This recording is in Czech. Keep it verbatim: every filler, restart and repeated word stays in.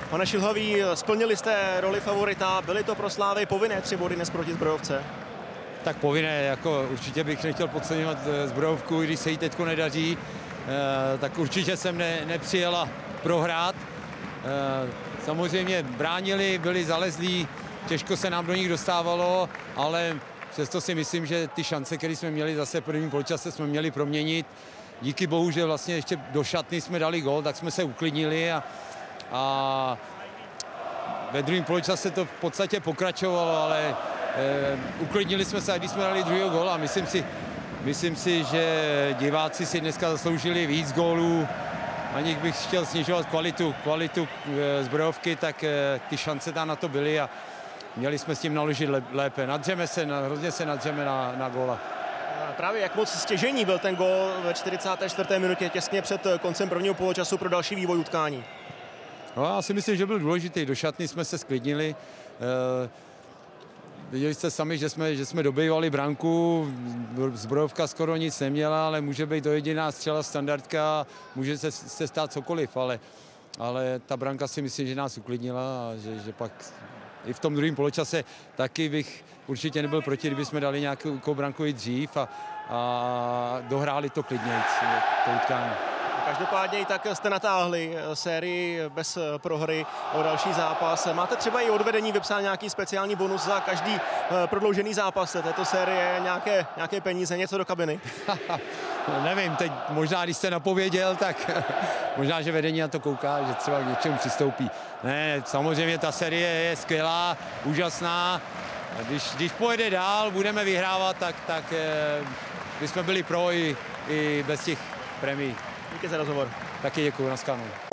Pane Šilhavý, splnili jste roli favorita, byly to pro Slávy povinné tři body dnes proti Zbrojovce? Tak povinné, jako určitě bych nechtěl podceňovat Zbrojovku, když se jí teďko nedaří, tak určitě jsem ne, nepřijela prohrát. Samozřejmě bránili, byli zalezlí, těžko se nám do nich dostávalo, ale přesto si myslím, že ty šance, které jsme měli zase v prvním poločase, jsme měli proměnit. Díky bohu, že vlastně ještě do šatny jsme dali gól, tak jsme se uklidnili a, a ve druhém poločase to v podstatě pokračovalo, ale e, uklidnili jsme se, když jsme dali druhého góla. Myslím si, myslím si, že diváci si dneska zasloužili víc gólů. Aniž bych chtěl snižovat kvalitu, kvalitu e, Zbrojovky, tak e, ty šance tam na to byly a měli jsme s tím naložit lépe. Nadřeme se, hrozně se nadřeme na, na góla. Právě jak moc stěžejní byl ten gól ve čtyřicáté čtvrté minutě těsně před koncem prvního poločasu pro další vývoj utkání? No, já si myslím, že byl důležitý. Do šatny jsme se sklidnili. E, viděli jste sami, že jsme, že jsme dobývali branku. Zbrojovka skoro nic neměla, ale může být to jediná střela standardka, může se, se stát cokoliv, ale, ale ta branka si myslím, že nás uklidnila a že, že pak i v tom druhém poločase taky bych určitě nebyl proti, kdyby jsme dali nějakou branku i dřív a, a dohráli to klidněji, to utkání. Každopádně i tak jste natáhli sérii bez prohry o další zápas. Máte třeba i odvedení vypsat nějaký speciální bonus za každý prodloužený zápas této série, nějaké, nějaké peníze, něco do kabiny? Nevím, teď možná, když jste napověděl, tak možná, že vedení na to kouká, že třeba k něčemu přistoupí. Ne, samozřejmě ta série je skvělá, úžasná. Když, když pojede dál, budeme vyhrávat, tak, tak bychom byli pro i, i bez těch premií. Díky za rozhovor. Taky děkuji, na shledanou.